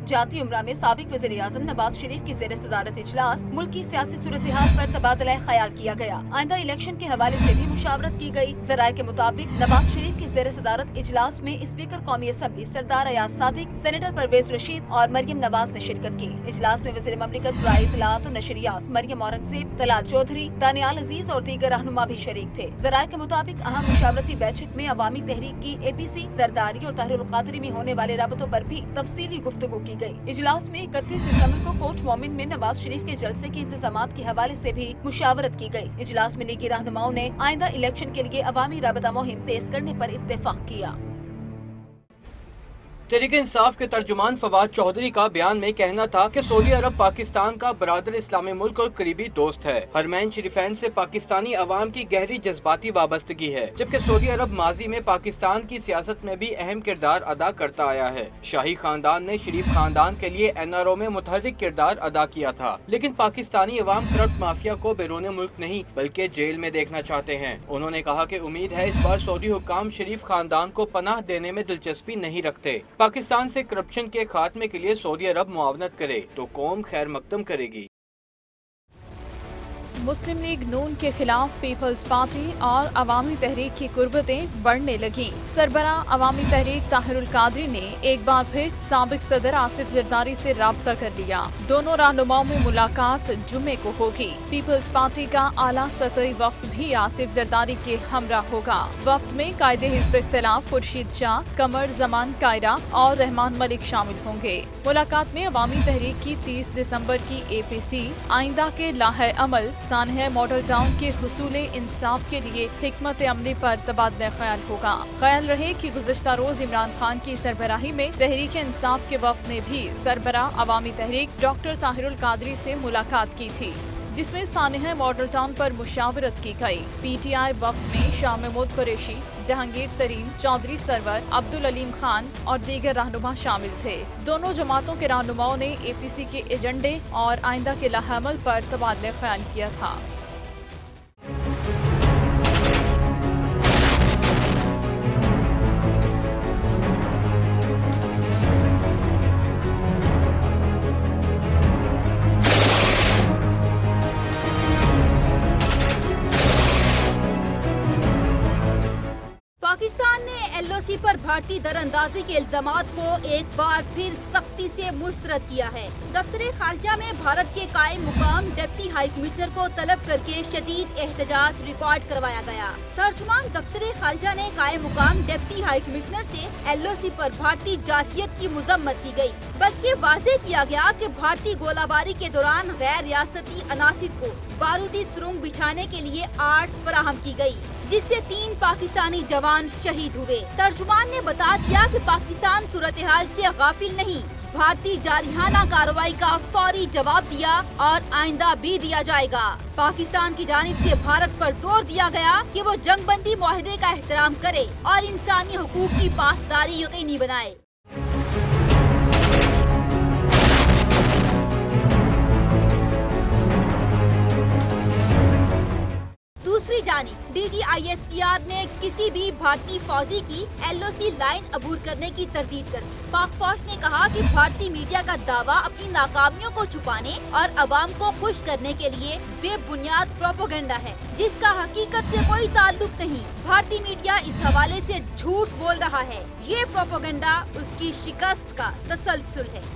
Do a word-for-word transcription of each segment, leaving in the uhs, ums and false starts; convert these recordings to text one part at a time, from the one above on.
जाती उमरा में साबिक वज़ीर आज़म नवाज शरीफ की ज़ेर सदारत इजलास, मुल्क की सियासी सूरत-ए-हाल पर तबादला ख्याल किया गया। आइंदा इलेक्शन के हवाले से भी मुशावरत की गई। ज़राए के मुताबिक नवाज शरीफ की ज़ेर सदारत इजलास में स्पीकर कौमी असम्बली सरदार अयाज सादिक, सेनेटर परवेज रशीद और मरियम नवाज ने शिरकत की। इजलास में वज़ीर ममलिकत बराए इत्तलाआत और नशरियात मरियम औरंगजेब, तलाल चौधरी, दानियाल अजीज और दीगर रहनुमा भी शरीक थे। ज़राए के मुताबिक अहम मुशावरती बैठक में अवामी तहरीक की ए पी सी, जरदारी और तहरीरुल कादरी में होने वाले राबतों पर भी तफसीली गुफ्तगू की गई। इजलास में इकतीस दिसंबर को कोट मोमिन में नवाज शरीफ के जलसे के इंतजामात के हवाले से भी मुशावरत की गई। इजलास में लीगी रहनुमाओं ने आइंदा इलेक्शन के लिए अवामी राबता मुहिम तेज करने पर इत्तेफाक किया। तहरीक इंसाफ के तर्जुमान फवाद चौधरी का बयान में कहना था कि सऊदी अरब पाकिस्तान का बरादर इस्लामी मुल्क और करीबी दोस्त है। हरमैन शरीफैन से पाकिस्तानी अवाम की गहरी जज्बाती वाबस्तगी है, जबकि सऊदी अरब माजी में पाकिस्तान की सियासत में भी अहम किरदार अदा करता आया है। शाही खानदान ने शरीफ खानदान के लिए एन आर ओ में मुतहर्रिक किरदार अदा किया था, लेकिन पाकिस्तानी अवाम करप्ट माफिया को बैरून मुल्क नहीं बल्कि जेल में देखना चाहते हैं। उन्होंने कहा कि उम्मीद है इस बार सऊदी हुक्काम शरीफ खानदान को पनाह देने में दिलचस्पी नहीं रखते। पाकिस्तान से करप्शन के खात्मे के लिए सऊदी अरब मुआवनत करे तो कौम खैर मकदम करेगी। मुस्लिम लीग नून के खिलाफ पीपल्स पार्टी और अवामी तहरीक की कुर्बतें बढ़ने लगी। सरबरा अवामी तहरीक ताहिरुल कादरी ने एक बार फिर साबिक सदर आसिफ जरदारी से राब्ता कर लिया। दोनों रहनुमाओं में मुलाकात जुम्मे को होगी। पीपल्स पार्टी का आला सतही वफ्द भी आसिफ जरदारी के हमरा होगा। वफ्द में कायदे हिज़्ब इख्तिलाफ खुर्शीद शाह, कमर जमान कायरा और रहमान मलिक शामिल होंगे। मुलाकात में अवामी तहरीक की तीस दिसंबर की ए पी सी आइंदा के लाहे अमल सानह मॉडल टाउन के हुसूले इंसाफ के लिए हिकमत अमली पर तबादला ख्याल होगा। ख्याल रहे कि गुज़श्ता रोज इमरान खान की सरबराही में तहरीक इंसाफ के वफ्द ने भी सरबरा अवामी तहरीक डॉक्टर ताहिरुल कादरी से मुलाकात की थी, जिसमें सानह मॉडल टाउन पर मुशावरत की गई। पी टी आई वफ्द में शाह महमूद कुरैशी, जहांगीर तरीन, चौधरी सरवर, अब्दुल अलीम खान और दीगर रहनुमा शामिल थे। दोनों जमातों के रहनुमाओं ने ए पी सी के एजेंडे और आइंदा के लाहमल पर तबादला ख्याल किया था। पाकिस्तान ने एल ओ सी पर भारतीय दरअंदाजी के इल्जामात को एक बार फिर सख्ती से मुस्तरद किया है। दफ्तर खारजा में भारत के कायम मुकाम डिप्टी हाई कमिश्नर को तलब करके शदीद एहतजाज रिकॉर्ड करवाया गया। तर्जुमान दफ्तर खारजा ने कायम मुकाम डिप्टी हाई कमिश्नर से एल ओ सी पर भारतीय जातियत की मुजम्मत की गई, बल्कि वाज़ेह किया गया कि भारतीय गोलाबारी के दौरान गैर रियासती अनासिर को बारूदी सुरंग बिछाने के लिए आर्ट फराहम की गई, जिससे तीन पाकिस्तानी जवान शहीद हुए। तर्जुमान ने बता दिया कि पाकिस्तान सूरत हाल से गाफिल नहीं, भारतीय जारहाना कार्रवाई का फौरी जवाब दिया और आइंदा भी दिया जाएगा। पाकिस्तान की जानिब से भारत पर जोर दिया गया कि वो जंगबंदी मुआहदे का एहतराम करे और इंसानी हुकूक की पासदारी यकीनी बनाए। दूसरी जानिब D G I S P R ने किसी भी भारतीय फौजी की एल ओ सी लाइन अबूर करने की तरदीद कर दी। पाक फौज ने कहा कि भारतीय मीडिया का दावा अपनी नाकामियों को छुपाने और अवाम को खुश करने के लिए बेबुनियाद प्रोपेगेंडा है, जिसका हकीकत से कोई ताल्लुक नहीं। भारतीय मीडिया इस हवाले से झूठ बोल रहा है। ये प्रोपेगेंडा उसकी शिकस्त का तसलसल है।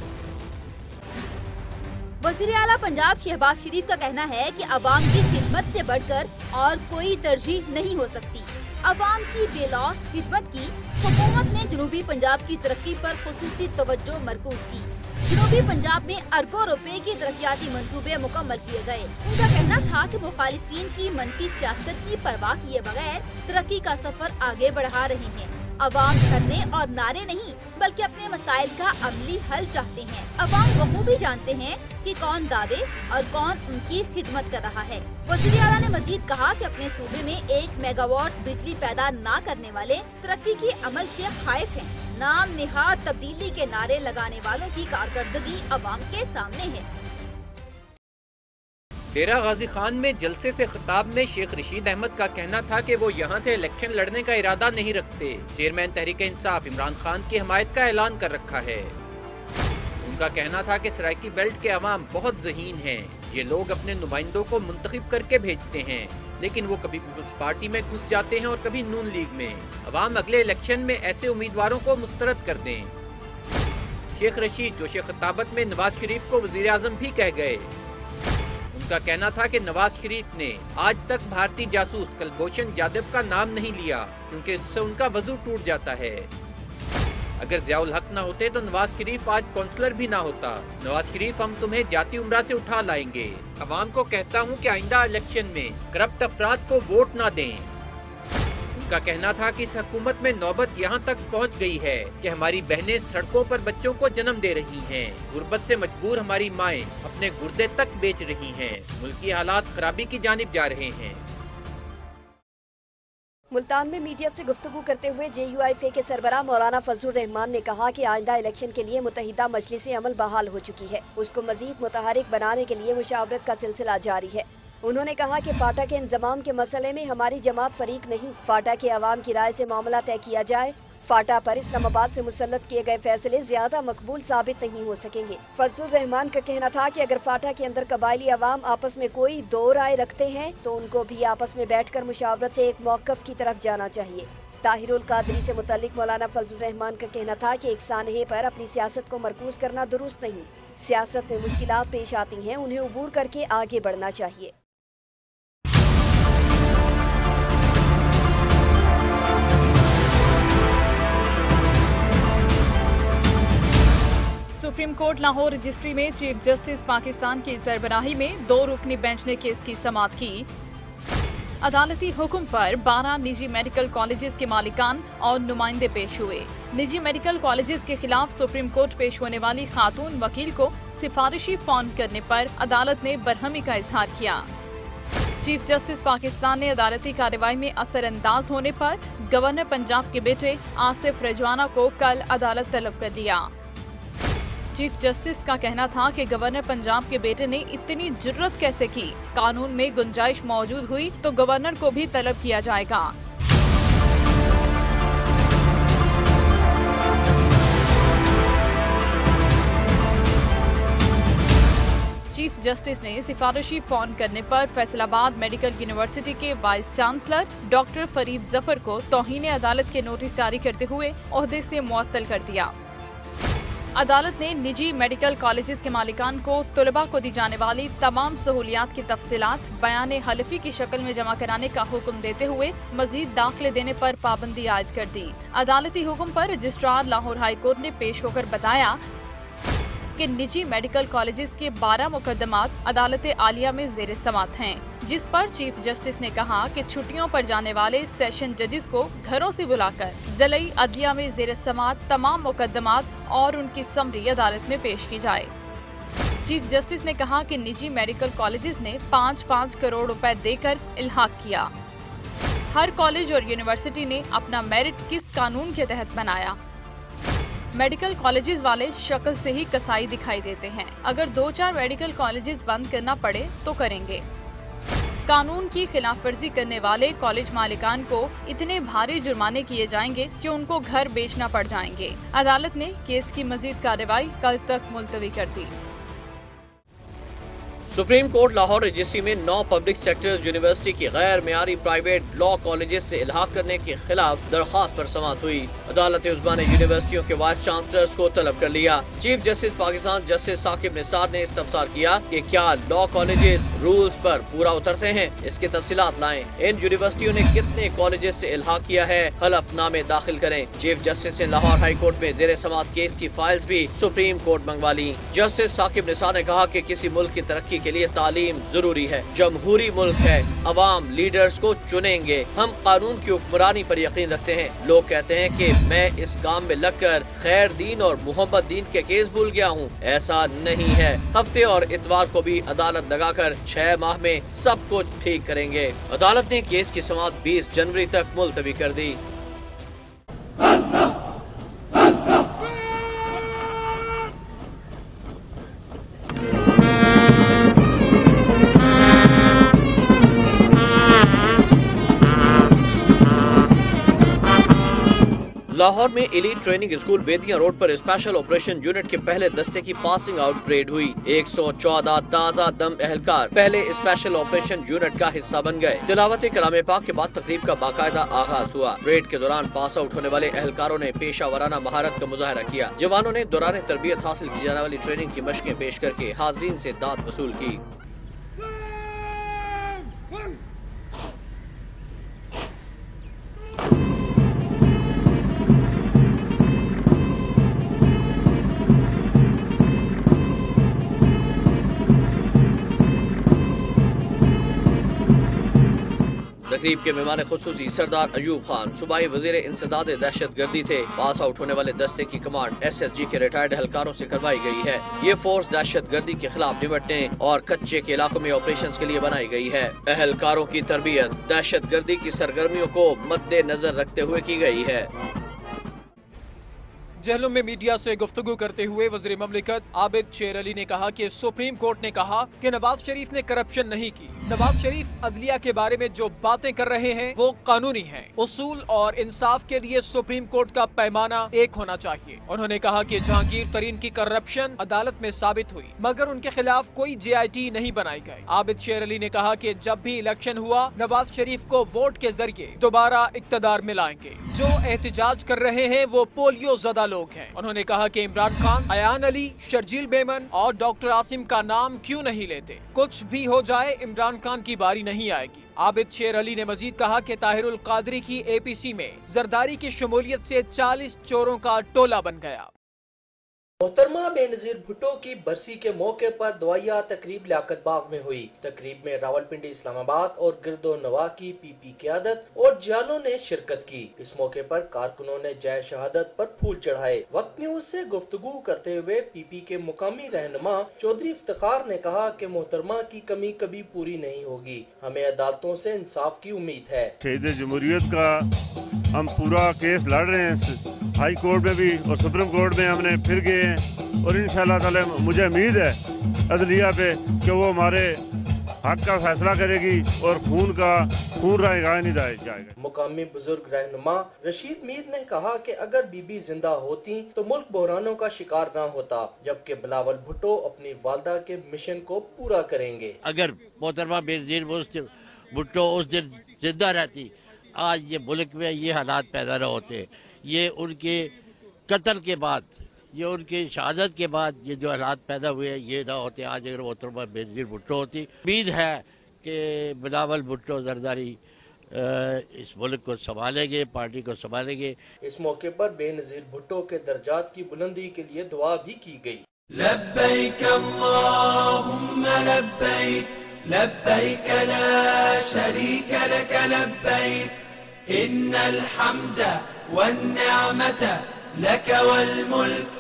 वज़ीर आला पंजाब शहबाज शरीफ का कहना है कि अवाम की खिदमत से बढ़कर और कोई तरजीह नहीं हो सकती। अवाम की बेलौस खिदमत की हुकूमत ने जनूबी पंजाब की तरक्की पर खुसूसी तवज्जो मरकूज की। जनूबी पंजाब में अरबों रुपए के तरक्याती मंसूबे मुकम्मल किए गए। उनका कहना था कि मुखालिफिन की मनफी सियासत की परवाह किए बगैर तरक्की का सफर आगे बढ़ा रहे हैं। अवाम धरने और नारे नहीं बल्कि अपने मसाइल का अमली हल चाहते हैं। अवाम बखूबी जानते हैं कि कौन दावे और कौन उनकी खिदमत कर रहा है। वज़ीर आला ने मजीद कहा कि अपने सूबे में एक मेगावाट बिजली पैदा न करने वाले तरक्की के अमल से खाइफ हैं। नाम निहाद तब्दीली के नारे लगाने वालों की कारकर्दगी अवाम के सामने है। डेरा गाजी खान में जलसे से खिताब में शेख रशीद अहमद का कहना था कि वो यहाँ से इलेक्शन लड़ने का इरादा नहीं रखते। चेयरमैन तहरीक इंसाफ इमरान खान की हमायत का ऐलान कर रखा है। उनका कहना था कि सराइकी बेल्ट के अवाम बहुत ज़हीन हैं। ये लोग अपने नुमाइंदों को मुंतखब करके भेजते हैं, लेकिन वो कभी पीपल्स पार्टी में घुस जाते हैं और कभी नून लीग में। अवाम अगले इलेक्शन में ऐसे उम्मीदवारों को मुस्तरद कर दें। शेख रशीद जोश खिताबत में नवाज शरीफ को वजीर आजम भी कह गए। उनका कहना था कि नवाज शरीफ ने आज तक भारतीय जासूस कुलभूषण जाधव का नाम नहीं लिया, क्योंकि इससे उनका वजू टूट जाता है। अगर ज़ियाउल हक न होते तो नवाज शरीफ आज काउंसलर भी ना होता। नवाज शरीफ, हम तुम्हें जाती उम्रा से उठा लाएंगे। अवाम को कहता हूँ कि आइंदा इलेक्शन में करप्ट अफराद को वोट ना दें। उनका कहना था कि इस हुकूमत में नौबत यहाँ तक पहुँच गई है कि हमारी बहनें सड़कों पर बच्चों को जन्म दे रही हैं। गुर्बत से मजबूर हमारी माएँ अपने गुर्दे तक बेच रही हैं। मुल्की हालात खराबी की जानिब जा रहे हैं। मुल्तान में मीडिया से गुफ्तगू करते हुए जे यू आई एफ ए के सरबराह मौलाना फजलुर रहमान ने कहा कि आइंदा इलेक्शन के लिए मुत्तहिदा मजलिस अमल बहाल हो चुकी है। उसको मजीद मुतहरिक बनाने के लिए मुशावरत का सिलसिला जारी है। उन्होंने कहा कि फाटा के इंजमाम के मसले में हमारी जमात फरीक नहीं, फाटा के अवाम की राय से मामला तय किया जाए। फाटा पर इस्लामाबाद से मुसल्लत किए गए फैसले ज्यादा मकबूल साबित नहीं हो सकेंगे। फजलुर रहमान का कहना था कि अगर फाटा के अंदर कबायली अवाम आपस में कोई दो राय रखते हैं तो उनको भी आपस में बैठकर मुशावरत से एक मौक़िफ़ की तरफ जाना चाहिए। ताहिरुल कादरी से मुतालिक मौलाना फजलुर रहमान का कहना था कि एक सानहे पर अपनी सियासत को मरकूज करना दुरुस्त नहीं। सियासत में मुश्किलात पेश आती हैं, उन्हें उबूर करके आगे बढ़ना चाहिए। सुप्रीम कोर्ट लाहौर रजिस्ट्री में चीफ जस्टिस पाकिस्तान की सरबराही में दो रुकनी बेंच ने केस की समाअत की। अदालती हुक्म पर बारह निजी मेडिकल कॉलेजेस के मालिकान और नुमाइंदे पेश हुए। निजी मेडिकल कॉलेजेस के खिलाफ सुप्रीम कोर्ट पेश होने वाली खातून वकील को सिफारिशी फोन करने पर अदालत ने बरहमी का इजहार किया। चीफ जस्टिस पाकिस्तान ने अदालती कार्रवाई में असर अंदाज होने पर गवर्नर पंजाब के बेटे आसिफ रजवाना को कल अदालत तलब कर लिया। चीफ जस्टिस का कहना था कि गवर्नर पंजाब के बेटे ने इतनी जुर्रत कैसे की, कानून में गुंजाइश मौजूद हुई तो गवर्नर को भी तलब किया जाएगा। चीफ जस्टिस ने सिफारिशी फोन करने पर फैसलाबाद मेडिकल यूनिवर्सिटी के vice chancellor doctor Farid Zafar को तौहीन अदालत के नोटिस जारी करते हुए ओहदे से मुअत्तल कर दिया। अदालत ने निजी मेडिकल कॉलेजेस के मालिकान को तलबा को दी जाने वाली तमाम सहूलियात की तफसीलात बयान हलफी की शक्ल में जमा कराने का हुक्म देते हुए मजीद दाखिले देने पर पाबंदी आयद कर दी। अदालती हुक्म पर रजिस्ट्रार लाहौर हाई कोर्ट ने पेश होकर बताया कि निजी मेडिकल कॉलेजेस के बारह मुकदमात अदालत आलिया में जेर समाअत हैं, जिस पर चीफ जस्टिस ने कहा कि छुट्टियों पर जाने वाले सेशन जजेस को घरों से बुलाकर ज़िलाई अदलिया में जेर समाअत तमाम मुकदमात और उनकी समरी अदालत में पेश की जाए। चीफ जस्टिस ने कहा कि निजी मेडिकल कॉलेजेस ने पाँच पाँच करोड़ रुपए देकर इल्हाक किया। हर कॉलेज और यूनिवर्सिटी ने अपना मेरिट किस कानून के तहत बनाया। मेडिकल कॉलेजेस वाले शक्ल से ही कसाई दिखाई देते हैं। अगर दो चार मेडिकल कॉलेजेस बंद करना पड़े तो करेंगे। कानून की खिलाफ वर्जी करने वाले कॉलेज मालिकान को इतने भारी जुर्माने किए जाएंगे कि उनको घर बेचना पड़ जाएंगे। अदालत ने केस की मजीद कार्रवाई कल तक मुलतवी कर दी। सुप्रीम कोर्ट लाहौर रजिस्ट्री में नौ पब्लिक सेक्टर्स यूनिवर्सिटी की गैर मेयारी प्राइवेट लॉ कॉलेजेस से इल्हाक करने के खिलाफ दरख्वास्त पर समाअत हुई। अदालत उस्मा ने यूनिवर्सिटियों के वाइस चांसलर्स को तलब कर लिया। Chief justice Pakistan justice Saqib Nisar ने इस्तफसार किया कि क्या लॉ कॉलेजेस रूल्स पर पूरा उतरते हैं, इसकी तफसीलात लाएं। इन यूनिवर्सिटियों ने कितने कॉलेजेस से इल्हाक किया है, हलफनामे दाखिल करें। चीफ जस्टिस ने लाहौर हाई कोर्ट में जेर समाअत केस की फाइल्स भी सुप्रीम कोर्ट मंगवा ली। जस्टिस साकिब निसार ने कहा कि किसी मुल्क की तरक्की के लिए तालीम जरूरी है। जमहूरी मुल्क है, अवाम लीडर्स को चुनेंगे। हम कानून की हुक्मरानी पर यकीन रखते हैं। लोग कहते हैं कि मैं इस काम में लगकर खैर दीन और मोहम्मद दीन के केस भूल गया हूँ, ऐसा नहीं है। हफ्ते और इतवार को भी अदालत लगाकर छह माह में सब कुछ ठीक करेंगे। अदालत ने केस की समाअत बीस जनवरी तक मुलतवी कर दी। لاہور میں elite training school Bedian road پر اسپیشل آپریشن یونٹ کے پہلے دستے کی پاسنگ آؤٹ پریڈ ہوئی۔ ایک سو چودہ تازہ دم اہلکار پہلے اسپیشل آپریشن یونٹ کا حصہ بن گئے۔ تلاوت کلام پاک کے بعد تقریب کا باقاعدہ آغاز ہوا۔ پریڈ کے دوران پاس آؤٹ ہونے والے اہلکاروں نے پیشہ ورانہ مہارت کا مظاہرہ کیا۔ جوانوں نے دوران تربیت حاصل کی جانے والی ٹریننگ کی مشقیں پیش کر کے حاضرین سے داد وصول کی۔ تقریب کے مہمان خصوصی سردار ایوب خان صوبائی وزیر انسداد دہشت گردی تھے۔ پاس آؤٹ ہونے والے دستے کی کمانڈ ایس ایس جی کے ریٹائرڈ اہلکاروں سے کروائی گئی ہے۔ یہ فورس دہشت گردی کے خلاف نمٹنے اور کچے کے علاقوں میں آپریشنز کے لیے بنائی گئی ہے۔ اہلکاروں کی تربیت دہشت گردی کی سرگرمیوں کو مد نظر رکھتے ہوئے کی گئی ہے۔ جہلم میں میڈیا سے گفتگو کرتے ہوئے وزیر مملکت عابد شیر علی نے کہا کہ سپریم کورٹ نے کہا کہ نواز شریف نے کرپشن نہیں کی۔ نواز شریف عدلیہ کے بارے میں جو باتیں کر رہے ہیں وہ قانونی ہیں۔ اصول اور انصاف کے لیے سپریم کورٹ کا پیمانہ ایک ہونا چاہیے۔ انہوں نے کہا کہ جہانگیر ترین کی کرپشن عدالت میں ثابت ہوئی مگر ان کے خلاف کوئی جے آئی ٹی نہیں بنائی گئی۔ عابد شیر علی نے کہا کہ جب بھی الیکشن ہوا نواز شریف کو ووٹ کے ذریعے دوبارہ اقتدار میں لائیں گے۔ جو احتجاج کر رہے ہیں وہ پولیو زدہ لوگ ہیں۔ انہوں نے کہا کہ عمران خان، ایان علی، شرجیل بیمن اور ڈاکٹر عاصم کا نام کیوں نہیں لیتے؟ کچھ بھی ہو جائے عمران خان کی باری نہیں آئے گی۔ عابد شیر علی نے مزید کہا کہ طاہر القادری کی اے پی سی میں زرداری کی شمولیت سے چالیس چوروں کا ٹولہ بن گیا۔ محترمہ بے نظیر بھٹو کی برسی کے موقع پر دعائیہ تقریب لیاقت باغ میں ہوئی۔ تقریب میں راولپنڈی، اسلام آباد اور گرد و نواح کی پی پی قیادت اور جیالوں نے شرکت کی۔ اس موقع پر کارکنوں نے جائے شہادت پر پھول چڑھائے۔ وقت نیوز سے گفتگو کرتے ہوئے پی پی کے مقامی رہنما چودھری افتخار نے کہا کہ محترمہ کی کمی کبھی پوری نہیں ہوگی، ہمیں عدالتوں سے انصاف کی امید ہے۔ شہید جمہوریت کا ہم پورا کیس لڑ رہے ہیں، ہائی کورٹ میں بھی اور سپریم کورٹ میں ہم نے پھر گئے ہیں، اور انشاءاللہ تعالی مجھے امید ہے عدلیہ پہ کہ وہ ہمارے حق کا فیصلہ کرے گی اور خون کا خون رائے گا نہیں جائے گا۔ مقامی بزرگ رہنما رشید میر نے کہا کہ اگر بی بی زندہ ہوتی تو ملک بحرانوں کا شکار نہ ہوتا، جبکہ بلاول بھٹو اپنی والدہ کے مشن کو پورا کریں گے۔ اگر محترمہ بے نظیر بھٹو اس دن زندہ رہتی آج یہ ملک میں یہ حالات پیدا نہ ہوتے۔ یہ ان کے قتل کے بعد، یہ ان کی شہادت کے بعد یہ جو حالات پیدا ہوئے یہ نہ ہوتے آج اگر محترمہ بے نظیر بھٹو ہوتی۔ امید ہے کہ بلاول بھٹو زرداری اس ملک کو سنبھالیں گے، پارٹی کو سنبھالیں گے۔ اس موقع پر بے نظیر بھٹو کے درجات کی بلندی کے لیے دعا بھی کی گئی۔ لبیک اللہم لبیک لبیک لا شریک لک لبیک ان الحمد والنعمت لک والملک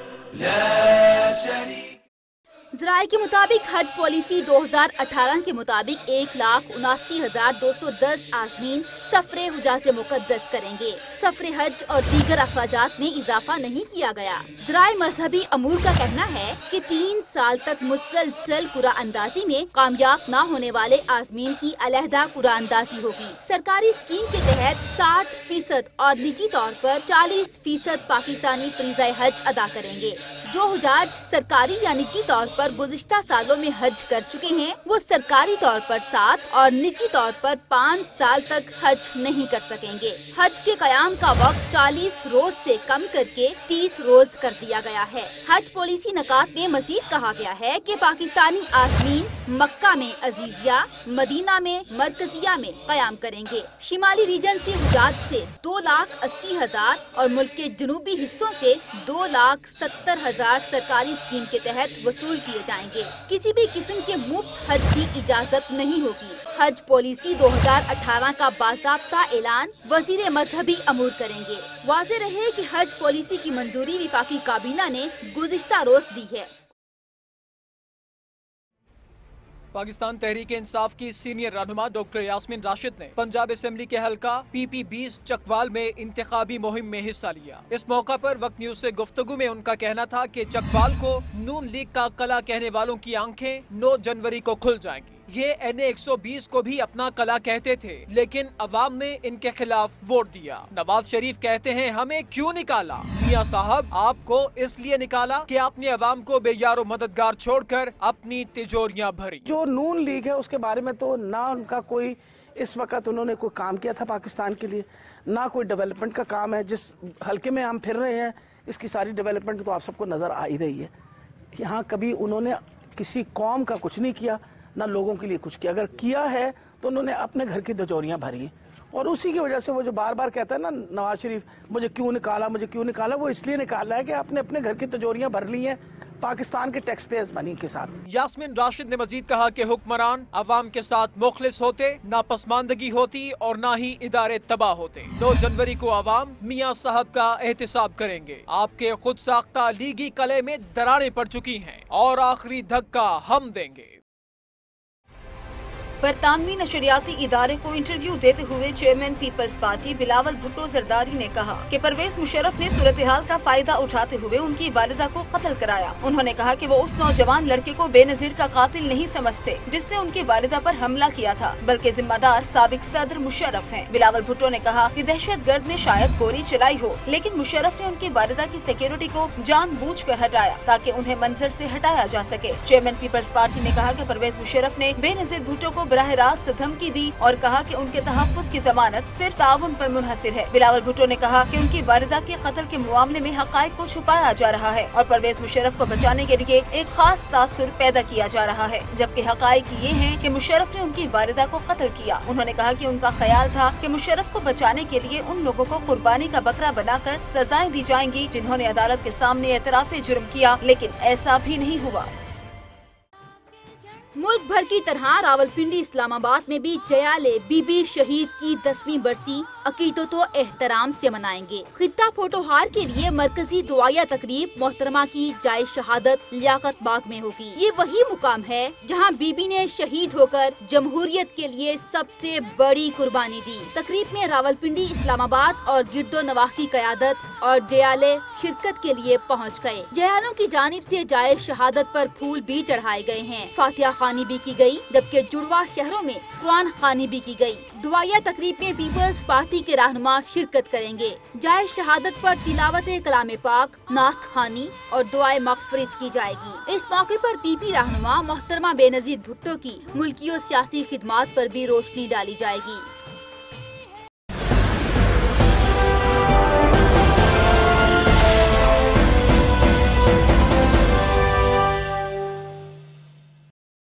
لا شریک۔ ذرائع کے مطابق حج پالیسی دو ہزار اٹھارہ کے مطابق ایک لاکھ اناسی ہزار دو سو دس عازمین سفر حجاز مقدس کریں گے۔ سفر حج اور دیگر اخراجات میں اضافہ نہیں کیا گیا۔ ذرائع مذہبی امور کا کہنا ہے کہ تین سال تک مسلسل قرآن اندازی میں کامیاب نہ ہونے والے عازمین کی علیحدہ قرآن اندازی ہوگی۔ سرکاری اسکیم کے تحت ساٹھ فیصد اور نجی طور پر چالیس فیصد پاکستانی فریضہ حج ادا کریں گے۔ جو حجاج سرکاری یا نجی طور پر گزشتہ سالوں میں حج کر چکے ہیں وہ سرکاری طور پر سات اور نجی طور پر پانچ سال تک حج نہیں کر سکیں گے۔ حج کے قیام کا وقت چالیس روز سے کم کر کے تیس روز کر دیا گیا ہے۔ حج پالیسی نکات میں مزید کہا گیا ہے کہ پاکستانی عازمین مکہ میں عزیزیہ، مدینہ میں مرکزیہ میں قیام کریں گے۔ شمالی ریجن سے حجاج سے دو لاکھ اسی ہزار اور ملک کے جنوبی حصوں سے دو لاکھ ستر ہزار سرکاری اسکیم کے تحت وصول کیے جائیں گے۔ کسی بھی قسم کے مفت حج کی اجازت نہیں ہوگی۔ حج پالیسی دو ہزار اٹھارہ کا باضابطہ اعلان وزیر مذہبی امور کریں گے۔ واضح رہے کہ حج پالیسی کی منظوری وفاقی کابینہ نے گزشتہ روز دی ہے۔ پاکستان تحریک انصاف کی سینئر رہنما ڈاکٹر یاسمین راشد نے پنجاب اسمبلی کے حلقہ پی پی بیس چکوال میں انتخابی مہم میں حصہ لیا۔ اس موقع پر وقت نیوز سے گفتگو میں ان کا کہنا تھا کہ چکوال کو نون لیگ کا قلعہ کہنے والوں کی آنکھیں نو جنوری کو کھل جائیں گی۔ ये एन ए एक सौ बीस को भी अपना कला कहते थे, लेकिन अवाम ने इनके खिलाफ वोट दिया। नवाज शरीफ कहते हैं हमें क्यों निकाला? मियां साहब, आपको इसलिए निकाला कि आपने अवाम को बेयारो मददगार छोड़कर अपनी तिजोरियां भरी। जो नून लीग है उसके बारे में तो ना उनका कोई इस वक्त उन्होंने कोई काम किया था पाकिस्तान के लिए, ना कोई डेवलपमेंट का काम है। जिस हल्के में हम फिर रहे हैं इसकी सारी डेवलपमेंट तो आप सबको नजर आ ही रही है। यहाँ कभी उन्होंने किसी कौम का कुछ नहीं किया, ना लोगों के लिए कुछ किया। अगर किया है तो उन्होंने अपने घर की तिजोरियां भरी, और उसी की वजह से वो जो बार बार कहता है ना नवाज शरीफ मुझे क्यों निकाला मुझे क्यों निकाला, वो इसलिए निकाला है कि आपने अपने घर की तिजोरियां भर ली हैं पाकिस्तान के टैक्स पेयर्स मनी के साथ। यास्मीन राशिद ने मजीद कहा कि हुक्मरान अवाम के साथ मुखलिस होते, ना पसमानदगी होती और ना ही इदारे तबाह होते। दो जनवरी को अवाम मियां साहब का एहतिसाब करेंगे। आपके खुद साख्ता लीगी कले में दरारें पड़ चुकी हैं और आखिरी धक्का हम देंगे। बरतानवी नशरियाती इदारे को इंटरव्यू देते हुए chairman Peoples Party Bilawal Bhutto Zardari ने कहा कि परवेज मुशर्रफ ने सूरत हाल का फायदा उठाते हुए उनकी वालिदा को कत्ल कराया। उन्होंने कहा कि वो उस नौजवान लड़के को बेनजीर का कातिल नहीं समझते जिसने उनकी वालिदा पर हमला किया था, बल्कि जिम्मेदार साबिक सदर मुशर्रफ हैं। बिलावल भुट्टो ने कहा कि दहशत गर्द ने शायद गोली चलाई हो, लेकिन मुशर्रफ ने उनकी वालिदा की सिक्योरिटी को जानबूझकर हटाया ताकि उन्हें मंजर से हटाया जा सके। चेयरमैन पीपल्स पार्टी ने कहा कि परवेज मुशर्रफ ने बेनजीर भुट्टो को बराह रास्त धमकी दी और कहा कि उनके तहफ्फुज की जमानत सिर्फ ताउन पर मुनहसिर है। बिलावल भुट्टो ने कहा कि उनकी वालिदा के कत्ल के मामले में हकायक को छुपाया जा रहा है और परवेज मुशर्रफ को बचाने के लिए एक खास तासुर पैदा किया जा रहा है, जबकि हकायक ये हैं कि मुशर्रफ ने उनकी वालिदा को कत्ल किया। उन्होंने कहा कि उनका ख्याल था कि मुशर्रफ को बचाने के लिए उन लोगों को कुर्बानी का बकरा बनाकर सजाएं दी जाएंगी जिन्होंने अदालत के सामने एतराफ़े जुर्म किया, लेकिन ऐसा भी नहीं हुआ। मुल्क भर की तरह रावलपिंडी इस्लामाबाद में भी जयाले बीबी शहीद की दसवीं बरसी अकीदत व एहतराम से मनाएंगे। खित्ता फोटोहार के लिए मरकजी दुआया तकरीब मोहतरमा की जाए शहादत लियाकत बाग में होगी। ये वही मुकाम है जहां बीबी ने शहीद होकर जमहूरियत के लिए सबसे बड़ी कुर्बानी दी। तकरीब में रावलपिंडी, इस्लामाबाद और गिरदो नवाह की क़यादत और जयाले शिरकत के लिए पहुँच गए। जयालों की जानिब से जाए शहादत पर फूल भी चढ़ाए गए हैं। फातिहा खानी भी की गई, जबकि जुड़वा शहरों में कुरान खानी भी की गई। दुआया तकरीब में पीपल्स पार्टी के रहनुमा शिरकत करेंगे। जाए शहादत पर तिलावत कलाम पाक, नात खानी और दुआए मगफिरत की जाएगी। इस मौके पर पीपी रहनुमा मोहतरमा बेनजीर भुट्टो की मुल्की और सियासी खिदमात पर भी रोशनी डाली जाएगी।